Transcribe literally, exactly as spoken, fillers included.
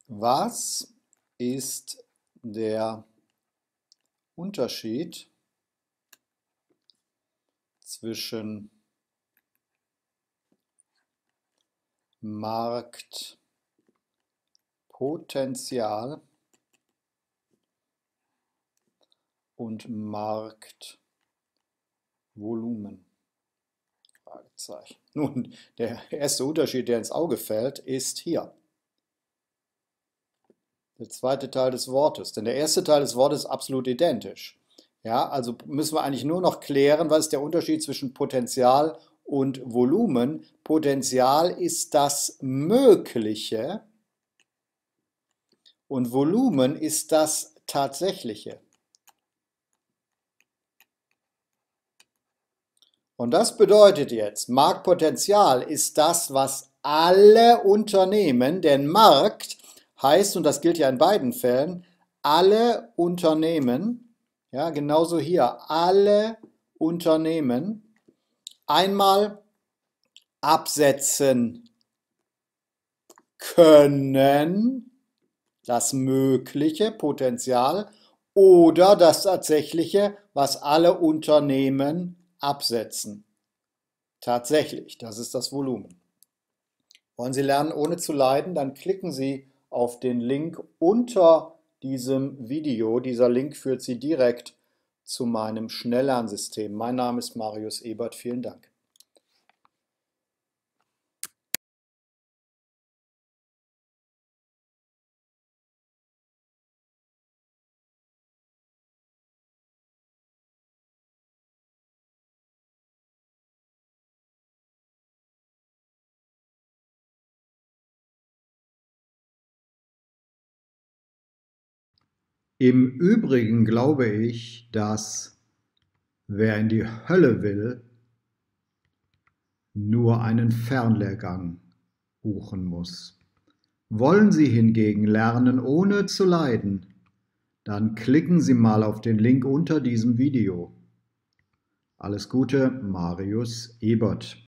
Was ist der Unterschied zwischen Marktpotenzial und Marktvolumen? Fragezeichen. Nun, der erste Unterschied, der ins Auge fällt, ist hier. Der zweite Teil des Wortes. Denn der erste Teil des Wortes ist absolut identisch. Ja, also müssen wir eigentlich nur noch klären, was ist der Unterschied zwischen Potential und Volumen. Potential ist das Mögliche und Volumen ist das Tatsächliche. Und das bedeutet jetzt, Marktpotenzial ist das, was alle Unternehmen, denn Markt heißt, und das gilt ja in beiden Fällen, alle Unternehmen, ja, genauso hier, alle Unternehmen einmal absetzen können, das mögliche Potenzial, oder das tatsächliche, was alle Unternehmen absetzen. Tatsächlich, das ist das Volumen. Wollen Sie lernen, ohne zu leiden? Dann klicken Sie auf den Link unter diesem Video. Dieser Link führt Sie direkt zu meinem Schnelllernsystem. Mein Name ist Marius Ebert. Vielen Dank. Im Übrigen glaube ich, dass wer in die Hölle will, nur einen Fernlehrgang buchen muss. Wollen Sie hingegen lernen, ohne zu leiden, dann klicken Sie mal auf den Link unter diesem Video. Alles Gute, Marius Ebert.